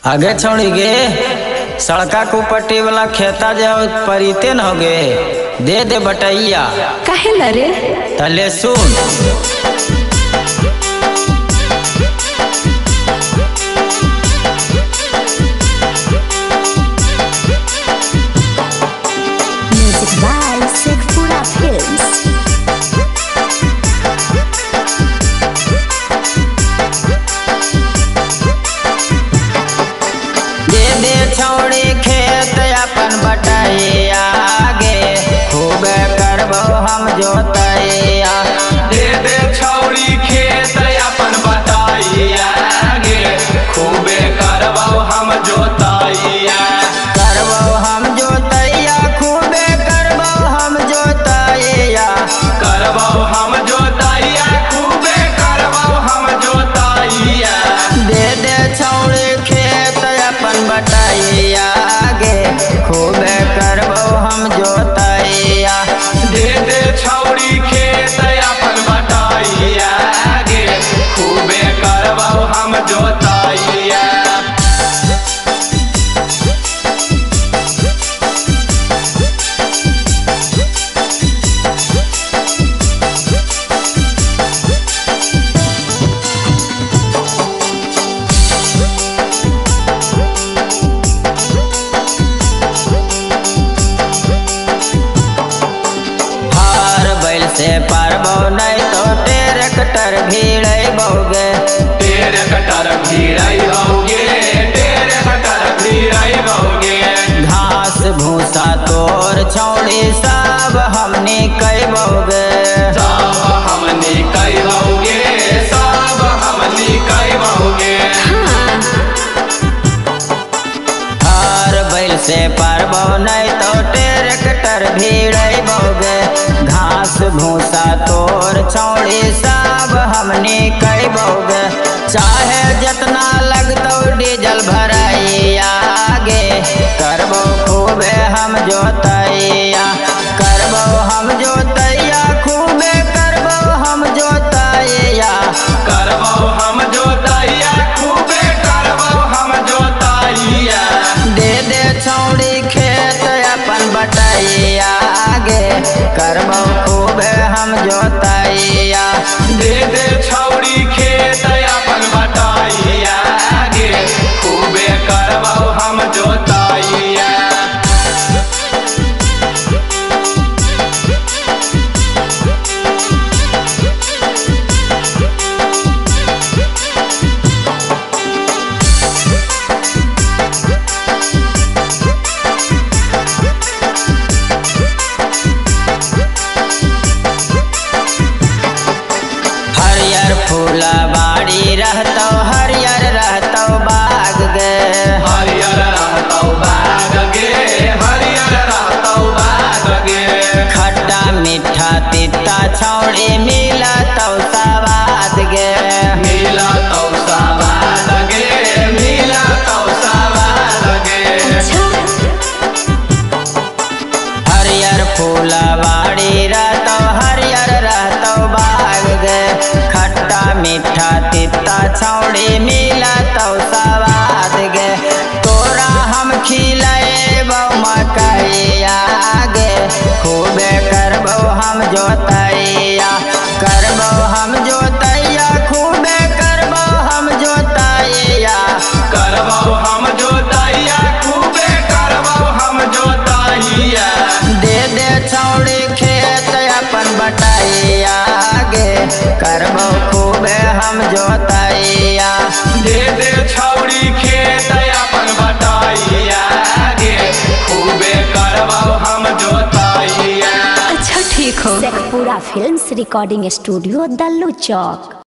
आगे छोड़ी गे सड़का को पट्टी वाला खेता जो परिते न हो गे दे दे बटैया काहे न रे तले सुन म्यूजिक बाय शेखपुरा फिल्म्स। छोड़ी खेत अपन बटैया आगे खूब करबो हम जोतैया दे दे छौड़ी खेत अपन बटैया आगे खूबे करबो हम जोतैया खूबे करबो हम जोतैया खूबे करबो हम जोतैया दे दे छौड़ी खेत अपन बटैया आगे खूबे करबो हम जोतैया दे दे छौड़ी खेत अपन बटैया आगे खूबे करबो हम जोतैया। से पारबो नहीं तो ट्रैक्टर भिड़ैबोगे घास भूसा तोर छौड़ी सब हमनी कैबोगे हर बैल से पारबो नहीं तो ट्रैक्टर भिड़ैबोगे घास भूसा तोर छौड़ी सब हमनी कैबोगे चाहे जितना लगतो डीजल भराई आगे करबो खूबे हम जोतैया खूबे करबो हम जोतैया खूबे करबो हम जोतैया दे दे छौड़ी खेत अपन बटैया आगे करबो खूबे हम जोतैया दे दे छौड़ी खेत अपन बटैया आगे खूबे करबो हम जोतैया। फूला बाड़ी रहतो हरियर रहतो बाग गे हरियर रहतो बाग गे खट्टा मीठा तीता छौड़ी मिलतो सवाद गे हरियर फूला बाड़ी रहतो हरियर रहतो बाग गे खट्टा मीठा तीता छौड़ी मिलतो सवाद गे तोरा हम खिलाएबो मकैया आगे खूबे करबो हम जोतैया खूबे करबो हम जोतैया खूबे करबो हम जोतैया दे दे छौड़ी खेत अपन बटैया आगे करबो खूबे हम जोतैया दे दे छौड़ी खेत अपन बटैया आगे खूबे करबो हम जोतैया। अच्छा ठीक हो। Sheikhpura films recording studio Dallu चौक।